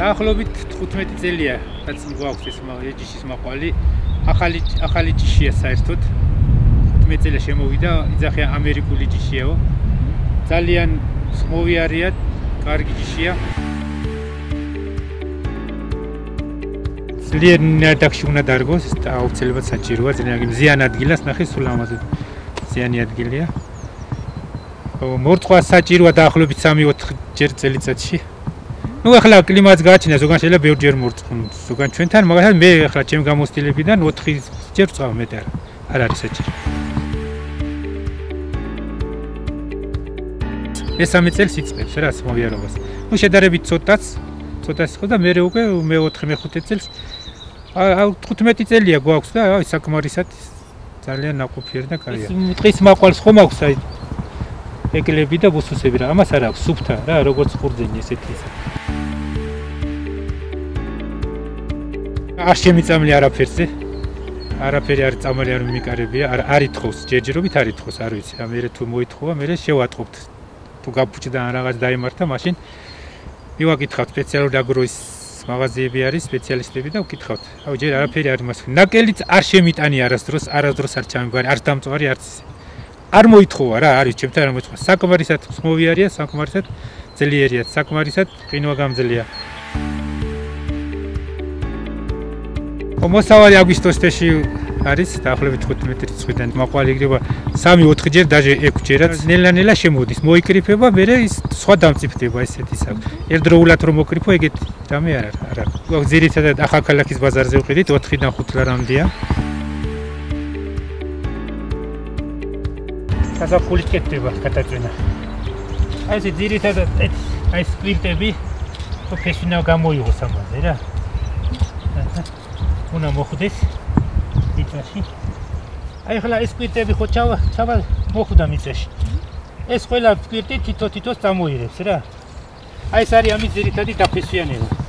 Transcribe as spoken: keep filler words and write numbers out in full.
დაახლოებით თხუთმეტი წელია, რაც გვაქვს ეს ჯიშის მაყვალი. ახალი ახალი ჯიშია საერთოდ. თხუთმეტი წელია შემოვიდა, იძახიან ამერიკული ჯიშიაო. ძალიან ხმოვიარია, კარგი ჯიშია. ძლიერ ნიადაგში უნდა დარგოს, აუცილებლად საჭიროა, ძალიან მზიან ადგილას ნახე, სულ ამაზე მზიანი ადგილია. მორწყვა საჭიროა დაახლოებით სამი ოთხ ჯერ წელიწადში. ნუ ახლა კლიმატს გააჩნია, ზოგან შეიძლება ბევრჯერ მორწყონ, ზოგან ჩვენთან, მაგალითად მე ახლა ჩემ გამოცდილებიდან ოთხ ჯერ წავ მეტი არა. არ არის საჭირო. მესამე წელს იწყებს რა ხმოვიარობას. ნუ შედარებით ცოტაც, ცოტაც ხო და მე უკვე მეოთხე მეხუთე წელს აა თხუთმეტი წელია გვაქვს და აი საკმარისად ძალიან ნაყოფიერი და კარგია. ტყის მაყვალს ხომ აქვს აი ეკლები და ბუსუსები რა, ამას არ აქვს სუფთა რა, როგორც ხურძენი ესეთი ისა. არ შემიწამლი არაფერზე. არაფერი არ წამალი არ მიმიკარებია, არ არ ითხოვს, ჯერჯერობით არ ითხოვს, არ ვიცი. რა მე თუ მოითხოვა, მე შევატყობთ. თუ გაფუჭდა ან რაღაც დაემართა, მაშინ მივაკითხავთ სპეციალური აგროის მაღაზიები არის, სპეციალისტები და ვკითხავთ. აუ ჯერ არაფერი არ იმას. ნაკელიც არ შემიტანი არასდროს, არასდროს არ ჩამიგარი, არც დამწვარი, არც არ მოითხოვა რა, არის ჩემთან არ მოითხოვა. საკმარისად ხმოვიარია, საკმარისად ძლიერია, საკმარისად ყინვა გამძლეა. მოსავალი აგვისტოს თვეში არის დაახლოებით თხუთმეტი რიცხვიდან მაყვალი იგრება სამი ოთხ ჯერ დაჟე ექვსი ჯერაც ნელა-ნელა შემოდის, მოიკრიფება, მერე ის სხვა დამწიფდება ესეთი საკ. ერთდროულად რომ მოკრიფო, ეგეთი რამე არ არა. გვაქვს ძირითადად ახალქალაქის ბაზარზე ვყიდით, ოთხიდან ხუთ ლარამდეა. გაზაფხულით კეთდება გადაწვენა. აი ეს ძირითადად აი სპირტები პროფესიონალ გამოიღოს ამაზე რა. უნდა მოხვდეს მიწაში. აი ახლა ეს სპირტები ხო ჩავა, ჩავა მოხვდა მიწაში. ეს ყველა სპირტი თითო-თითოს წამოიღებს რა. აი ეს არის ამის ძირითადი დაფესვიანება.